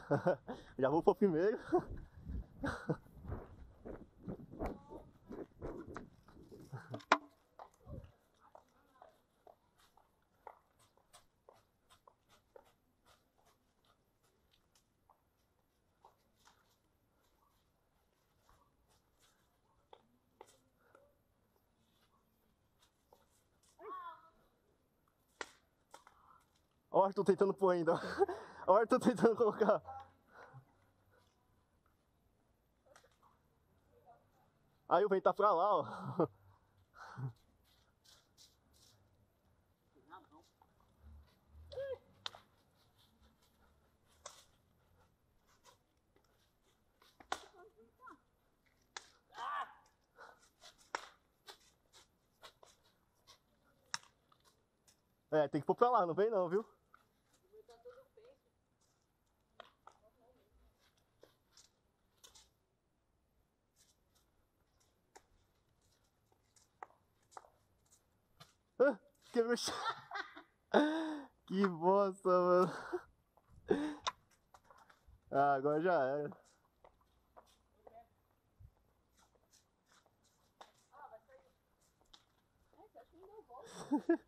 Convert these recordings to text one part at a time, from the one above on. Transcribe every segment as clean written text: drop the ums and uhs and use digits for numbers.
Já vou pro primeiro. Ó, o Arthur tentando pôr ainda. Ó, o Arthur tentando colocar. Aí o vento tá pra lá, ó. É, tem que pôr pra lá, não vem não, viu? Ah, quebrou o chão. Que bosta, mano. Ah, agora já era. Ah, vai sair. Você acha que não deu volta?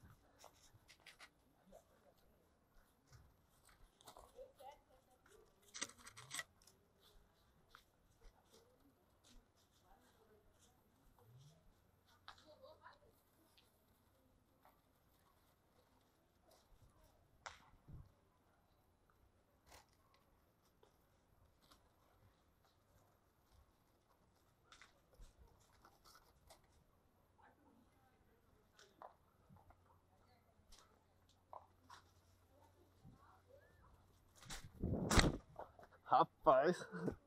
Rapaz.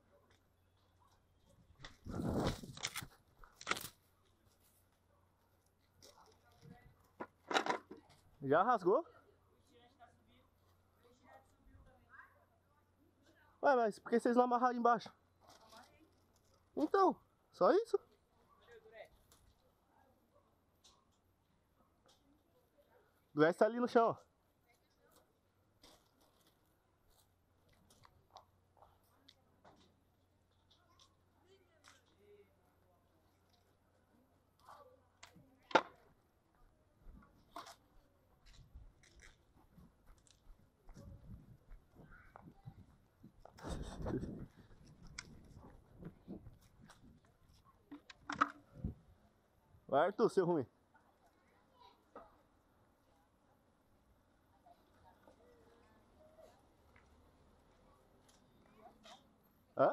Já rasgou? Ué, mas por que vocês não amarraram embaixo? Então, só isso? O resto tá ali no chão, ó. Vai, Arthur, seu ruim. Hã?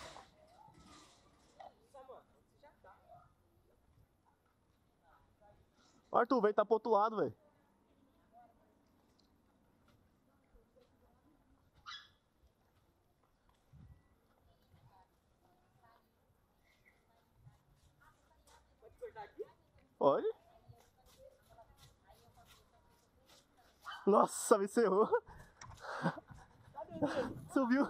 Arthur, vem tá pro outro lado, velho. Pode cortar aqui? Pode. Nossa, me cerrou. Subiu.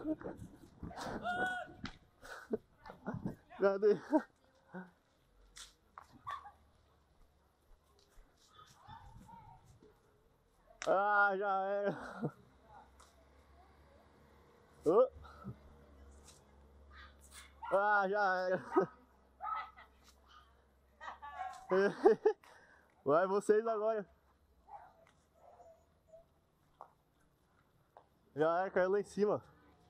Cadê? Ah, já era. Oh. Ah, já era. Vai vocês agora. Já era, caiu lá em cima.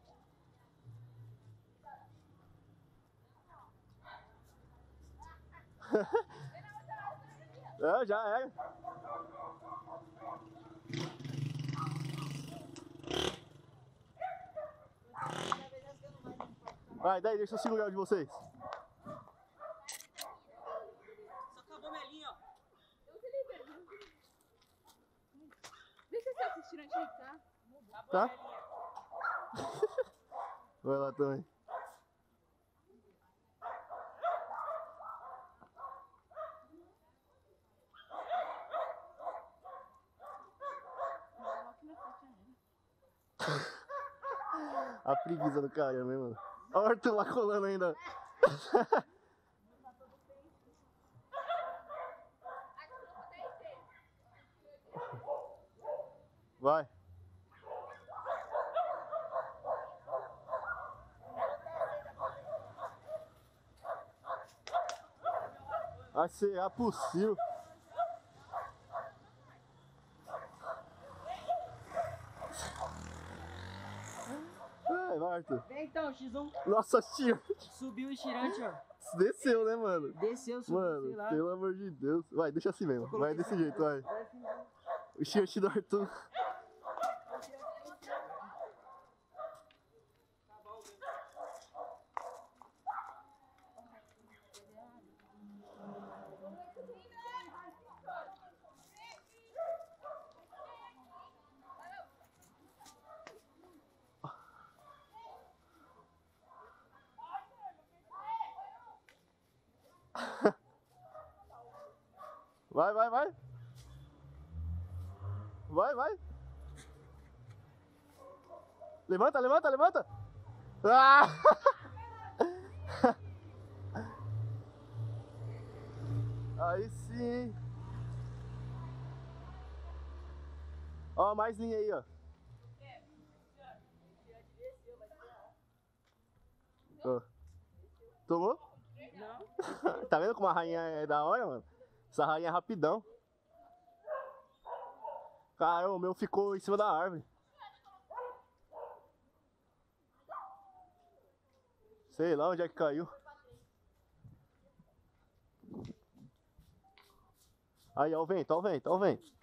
É, já era. Vai, daí, deixa eu segurar o de vocês. Só acabou minha linha, ó. Deixa eu assistir antes de entrar. Tá? Vai lá também. A preguiça do cara mesmo. Olha o Arthur lá colando ainda. Vai. Vai ser possível. Vai, Arthur. Vem então, X1. Nossa, tio. Subiu o estirante, ó. Desceu, né, mano? Desceu, subiu, Mano, sei lá. pelo amor de Deus. Vai, deixa assim mesmo. Vai desse jeito, vai. O shirt do Arthur. Vai, vai, vai. Vai, vai. Levanta, levanta, levanta. Ah! Aí sim. Ó, mais linha aí, ó. Ó. Tomou? Não. Tá vendo como a rainha é da hora, mano? Essa rainha é rapidão. Caramba, o meu ficou em cima da árvore. Sei lá onde é que caiu. Aí, ó o vento, ó o vento, ó o vento.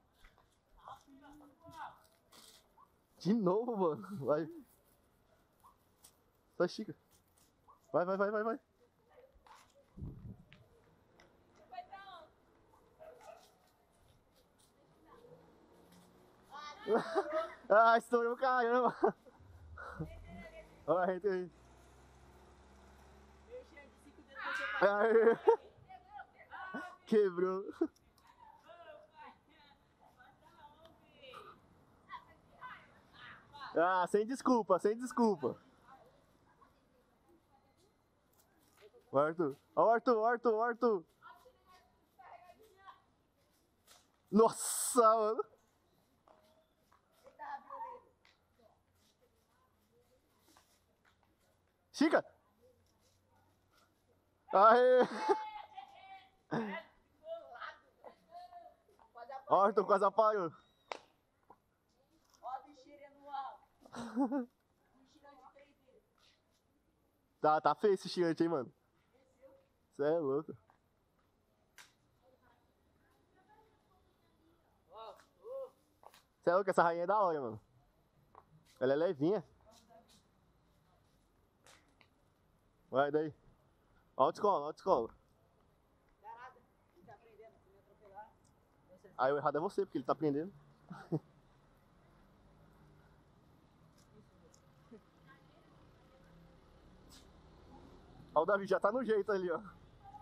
De novo, mano. Vai. Só estica. Vai, vai, vai, vai, vai. Ah, estourou caramba. Olha a gente aí. Aí. Quebrou. Ah, sem desculpa, sem desculpa. O Arthur. Ó o Arthur, o Arthur, o Arthur. Nossa, mano. Chica. Aê. Ó, Arthur quase apagou. Ó a bicheira no alto. Tá feio esse gigante, hein, mano. Você é louco. Você é louco, essa rainha é da hora, mano. Ela é levinha. Vai daí. Autoescola, autoescola. Ele tá aprendendo, se me atropelar. Aí o errado é você, porque ele tá aprendendo. Ó, o Davi já tá no jeito ali, ó.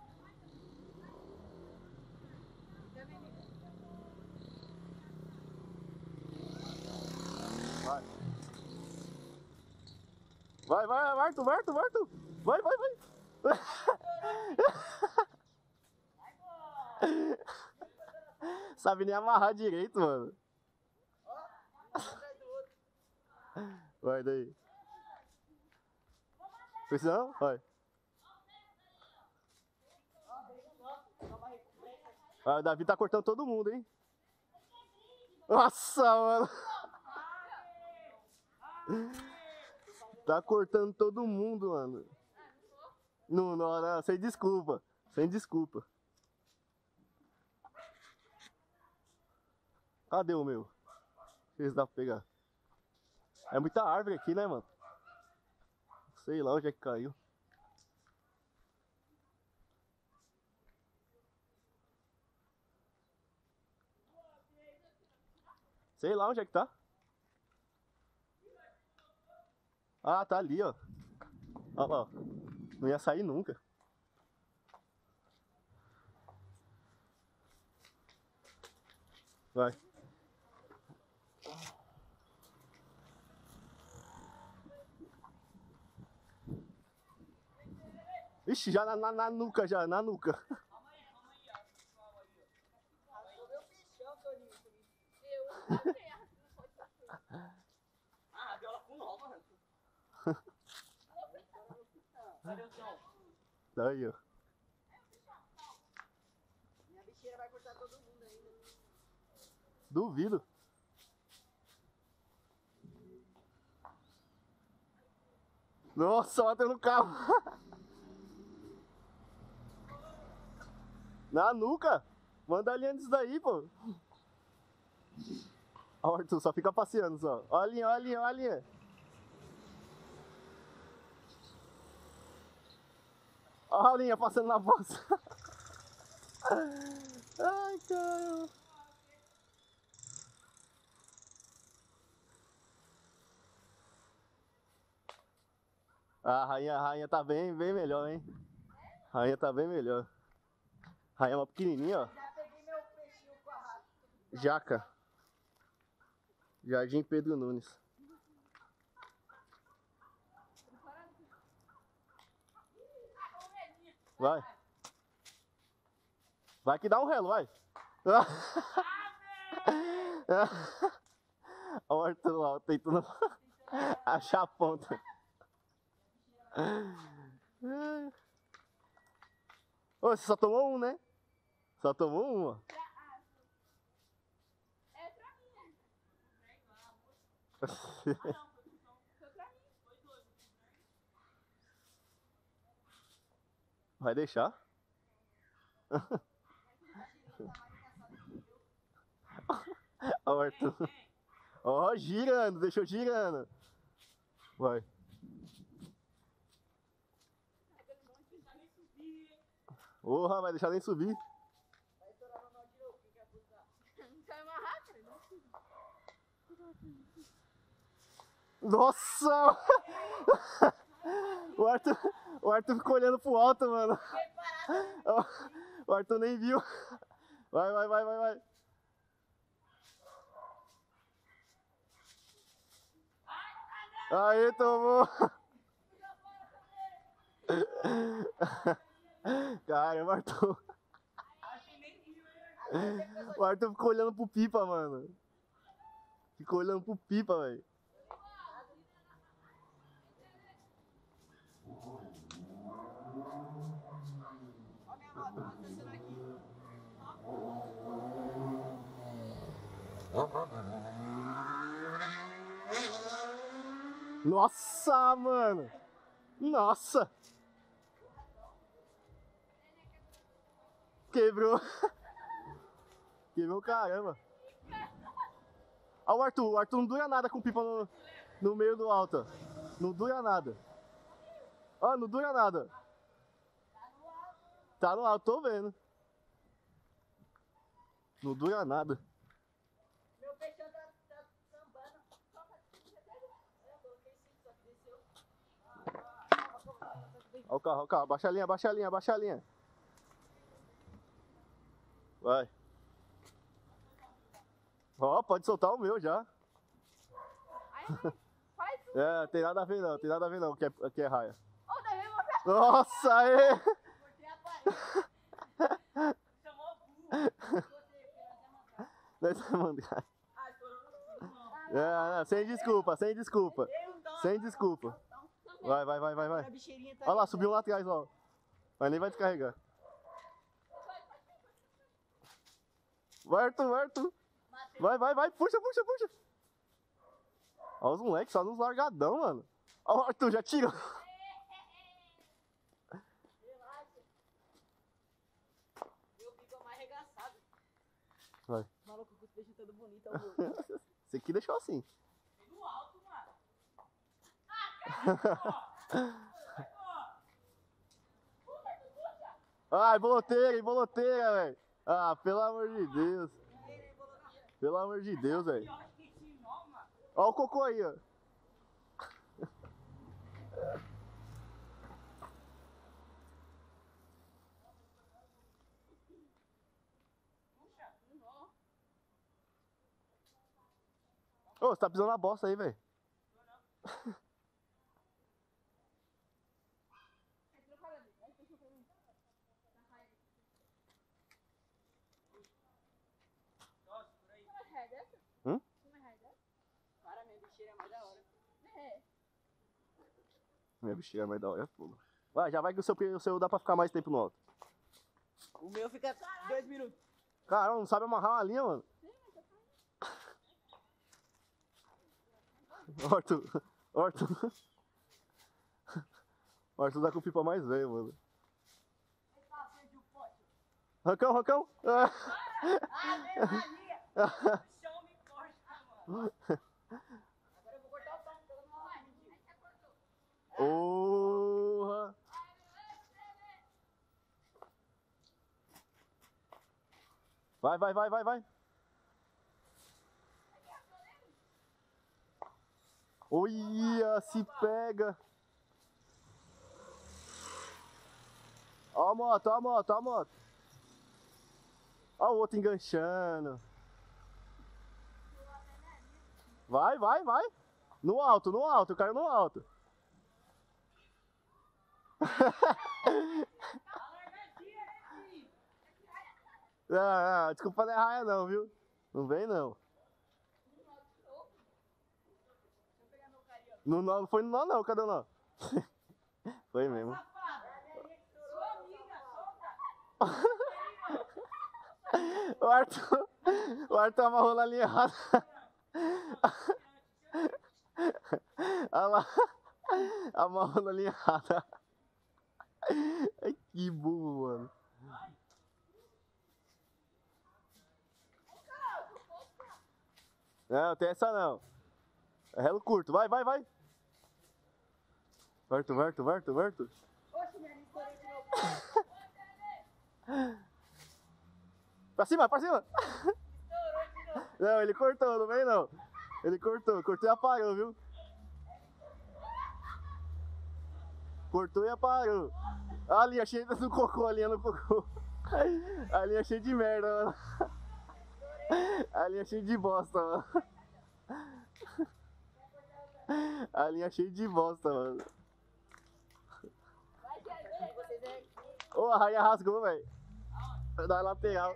Vai. Vai, vai, Arthur, vai, Arthur, vai, Arthur. Vai, vai, vai. Sabe nem amarrar direito, mano. Vai daí. Precisão? Vai. Ah, o Davi tá cortando todo mundo, hein? Nossa, mano. Tá cortando todo mundo, mano. Não, não, não, sem desculpa. Sem desculpa. Cadê o meu? Deixa eu ver se dá pra pegar. É muita árvore aqui, né, mano? Sei lá onde é que caiu. Sei lá onde é que tá. Ah, tá ali, ó. Olha lá, ó. Não ia sair nunca. Vai. Ixi, já na nuca, já, na nuca. Ah, viola com nova, mano. Cadê o som? Daí, ó. Duvido. Nossa, bateu no carro. Na nuca. Manda ali antes daí, pô. Ó, Arthur, só fica passeando só. Ó a linha, ó a linha, ó a linha. Ó a linha passando na bolsa. Ai, caramba. A rainha tá bem melhor, hein? A rainha tá bem melhor. A rainha é uma pequenininha, ó. Já peguei meu peixinho com a rata. Jaca. Jardim Pedro Nunes. Vai. Vai que dá um relo, vai. Olha o Arthur lá, tentando achar a ponta. Ô, você só tomou um, né? Só tomou um, ó. É pra mim, né? Foi pra mim. Vai deixar? Ó o Arthur. Ó, girando, deixou girando. Vai. Porra, vai deixar nem subir. Vai estourar no nó de novo. Quem quer buscar? Não sai amarrar, cara. Não. Nossa! O Arthur ficou olhando pro alto, mano. Fiquei parado. O Arthur nem viu. Vai, vai, vai, vai, vai. Aí, tomou. Caramba, Arthur. O Arthur ficou olhando pro pipa, mano. Ficou olhando pro pipa, velho. Ó minha moto acontecendo aqui. Nossa, mano. Nossa. Quebrou. Quebrou, caramba. Olha o Arthur não dura nada com pipa no meio do alto. Não dura nada. Ó, não dura nada. Tá no alto, tô vendo. Não dura nada. Meu peixão tá sambando. Eu coloquei 5, só que desceu. Ó o carro, abaixa a linha, abaixa a linha, abaixa a linha. Vai. Ó, pode soltar o meu já. Faz um. É, tem nada a ver não, tem nada a ver não, que é raia. Ô, daí eu vou pra... Nossa, aí! Cortei a parede. Chamou burro. Nós vamos mandar. Ah, estourou no fim. É, sem desculpa, sem desculpa. Sem desculpa. Vai, vai, vai, vai, vai. A bicheirinha tá Olha lá, subiu lá atrás, ó. Mas nem vai descarregar. Vai, Arthur, vai, Arthur. Vai, vai, vai, puxa, puxa, puxa. Olha os moleques só nos largadão, mano. Ó, o Arthur já tirou. Relaxa. Meu bico é mais arregaçado. Vai. Maluco, com os peixes todo bonito, amor. Esse aqui deixou assim. No alto, mano. Ai, boloteira, velho. Ah, pelo amor de Deus. Pelo amor de Deus, velho. Olha o cocô aí, ó. Ô, você tá pisando na bosta aí, velho. Hum? Para, minha bicheira é mais da hora. É. Minha bexiga é mais da hora, é fogo. Vai, já vai que o seu dá pra ficar mais tempo no alto. O meu fica 2 minutos. Caramba, não sabe amarrar uma linha, mano. Arthur. Arthur. O Arthur tá com pipa mais velho, mano. Rancão, Rancão. Ah. Chão me corta, mano. Agora eu vou cortar o pão, pelo menos vai. Porra. Vai, vai, vai, vai, vai. Olha, se pega. Ó a moto, ó a moto, ó a moto. Ó o outro enganchando. Vai, vai, vai. No alto, caiu no alto. Não, desculpa não é raia não, viu? Não vem não. Não foi no nó não, cadê o nó? Foi mesmo. O Arthur amarrou na linha errada. Olha lá. Amarrou na linha errada. Ai, que burro, mano. Não, tem essa não. É relo curto, vai, vai, vai. Verto, verto, verto, verto. Oxe, minha estourei de novo. Pra cima, pra cima. Estourou de novo. Não, ele cortou, não vem não. Ele cortou e apagou, viu? Cortou e apagou. A linha cheia do cocô, a linha no cocô. A linha cheia de merda, mano. A linha cheia de bosta, mano. A linha cheia de bosta, mano. Ô, a raia rasgou, velho. Da lateral.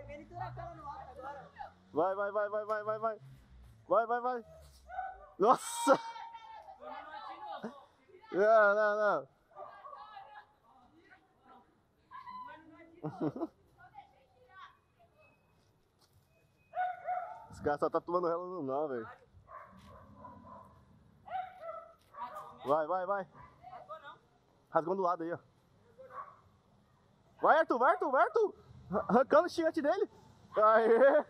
Vai, vai, vai, vai, vai, vai, vai. Vai, vai, vai. Nossa! Não, não, não. Os caras só tá tomando relo no nó, velho. Vai, vai, vai. Rasgou do lado aí, ó. Vai, Arthur, vai, Arthur, vai, Arthur. Arrancando o gigante dele. Aê.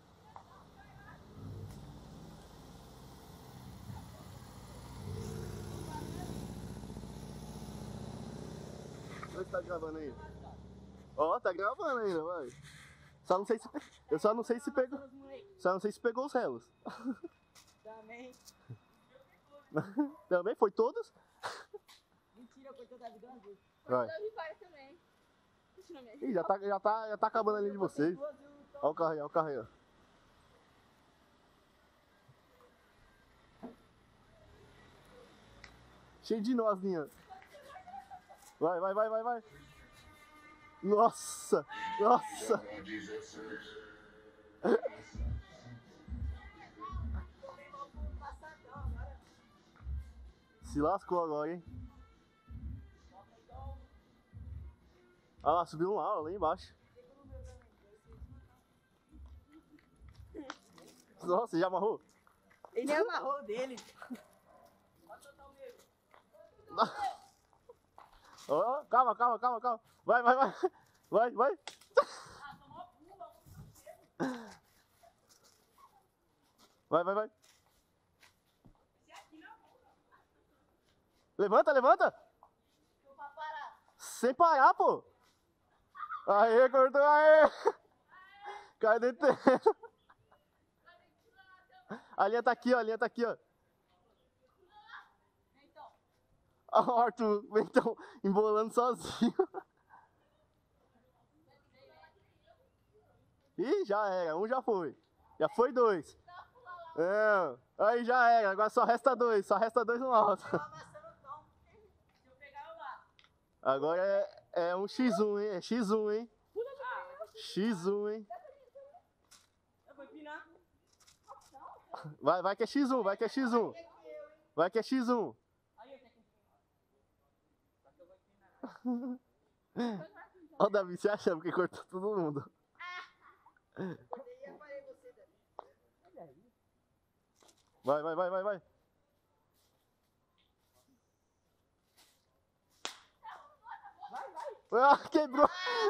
Onde tá gravando aí? Ó, tá gravando ainda, vai. Só não sei se... Eu só não sei se pegou... Só não sei se pegou os relos. Também. Também? Foi todos? Mentira, eu cortei da vida uma vez. Vai. Eu vi várias também. Continua mesmo. Ih, já tá acabando a linha de vocês. Ó o carro aí, ó o carro aí, ó. Cheio de nozinha. Vai, vai, vai, vai, vai. Nossa, nossa. Se lascou agora, hein? Ah lá, subiu um lá embaixo. Nossa, já amarrou? Ele amarrou dele. Oh, calma, calma, calma, calma. Vai, vai, vai. Vai, vai. Vai, vai, vai. Levanta, levanta. Sem parar, pô. Aê, cortou, aê. Cai dentro. A linha tá aqui, ó, a linha tá aqui, ó. Ó, o Arthur, então, embolando sozinho. Ih, já era, um já foi. Já foi dois. É, aí já era, agora só resta dois no alto. Agora é um X1, hein? É X1, hein? X1, hein? Vai que é X1, vai que é X1. Vai que é X1. Ó o Davi se achando que cortou todo mundo. Vai, vai, vai, vai, vai. Ah, quebrou.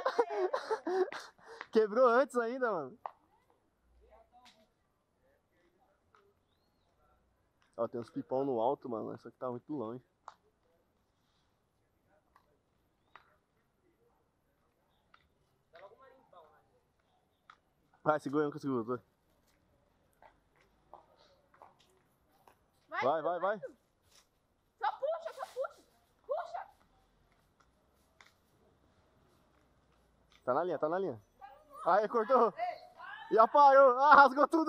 Quebrou antes ainda, mano. Ó, tem uns pipão no alto, mano. Essa aqui tá muito longe. Vai, segura, nunca segura. Vai, vai, vai. Só puxa, só puxa. Puxa. Tá na linha, tá na linha. Aí, cortou. Já parou. Ah, rasgou tudo.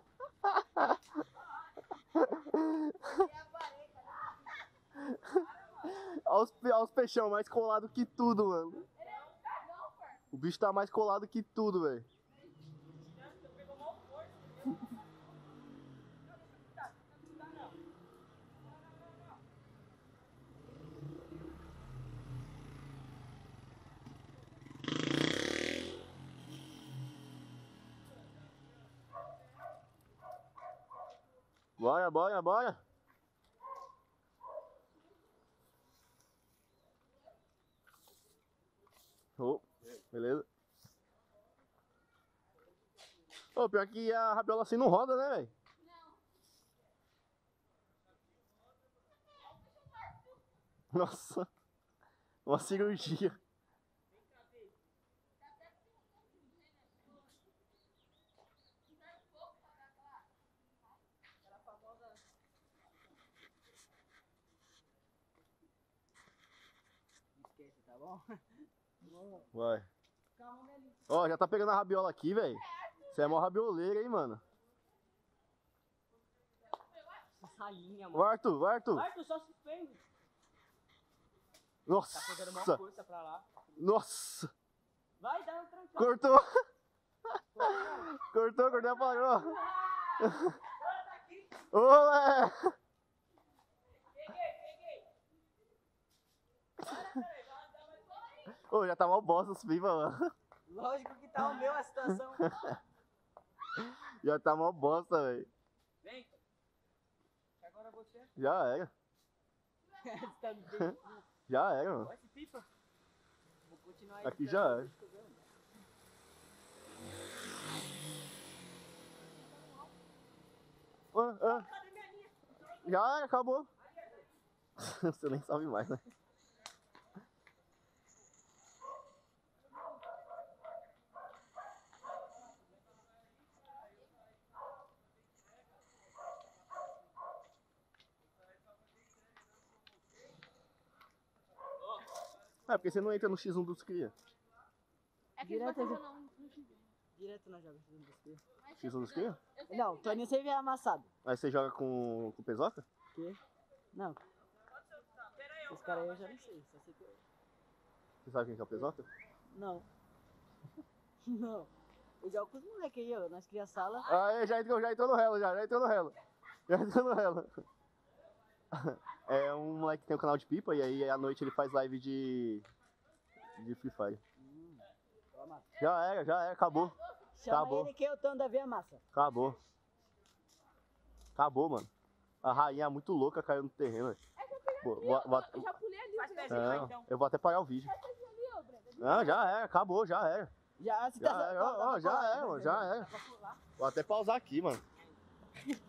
Olha os peixão mais colado que tudo, mano. O bicho tá mais colado que tudo, velho. Bora, bora, bora. Oh, beleza. Ô, pior que a rabiola assim não roda, né, velho? Nossa, uma cirurgia. Esquece, tá bom? Vai. Ó, já tá pegando a rabiola aqui, velho. Você é mó rabioleiro, hein, mano. Essa linha, O mano. Arthur, o Arthur. Arthur, só suspende. Tá pegando uma Nossa, força pra lá. nossa. Vai, dá um trancão. Cortou. Cortou, cortou, apagou. Ô, é. Ô, já tá mal bosta os pipa, mano. Lógico que tá o meu a situação. Já tá mal bosta, velho. Vem. Agora você. Já era. Você tá bem. Já era, mano. Olha esse pipa. Vou continuar Aqui editando, já é. deixa eu ver. Cadê minha linha? Já era, acabou. Você nem sabe mais, né? É, porque você não entra no X1 dos cria. É que a gente vai Direto, fazer no XD. Direto na joga do Biscoito. X1 dos cria? Não, o Toninho sempre é amassado. Aí você joga com pesoca? Quê? Não. Os caras aí eu já não sei. Só sei que eu... Você sabe quem que é o pesoca? Não. Não. Eu jogo com os moleques aí, ó. Nós criamos sala. Aí já entrou no relo, já entrou no relo. Já entrou no relo. É um moleque que tem um canal de pipa e aí à noite ele faz live de Free Fire. Toma. Já era, acabou. Chama Acabou. ele que eu tô andando a ver a massa. Acabou. Acabou, mano. A rainha é muito louca caiu no terreno. Velho. Pô, Eu já pulei ali, Faz Brenda. pezinho, vai, não, então. eu vou até parar o vídeo. Faz ali, ô, Brenda. Não, já era, acabou, já era. Já, você Já tá... era, ó, já era, mano, já era. Dá pra pular. Vou até pausar aqui, mano.